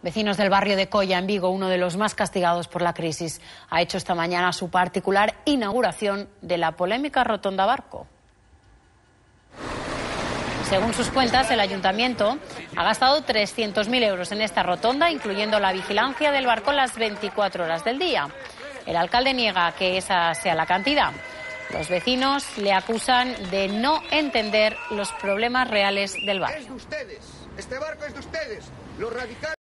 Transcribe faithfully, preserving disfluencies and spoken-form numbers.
Vecinos del barrio de Colla, en Vigo, uno de los más castigados por la crisis, ha hecho esta mañana su particular inauguración de la polémica rotonda Barco. Según sus cuentas, el ayuntamiento ha gastado trescientos mil euros en esta rotonda, incluyendo la vigilancia del barco las veinticuatro horas del día. El alcalde niega que esa sea la cantidad. Los vecinos le acusan de no entender los problemas reales del barrio. Es de ustedes. Este barco es de ustedes, los radicales.